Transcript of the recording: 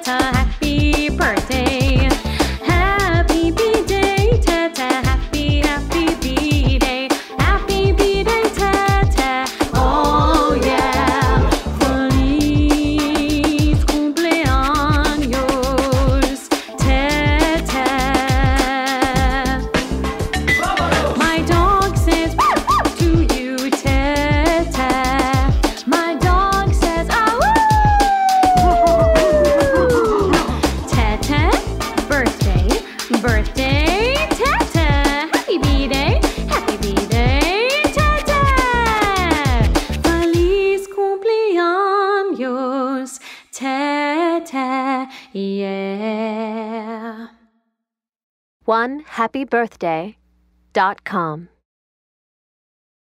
Tata, happy birthday. Happy B-Day, Tata, happy B-Day. Happy B-Day, Tata, oh yeah. Feliz cumpleaños, Tata. My dog says to you, Tata. My dog says, ah, woo! Tata, birthday, birthday, Tata. Happy B-Day, Tata. Feliz cumpleaños, Tata, yeah. OneHappyBirthday.com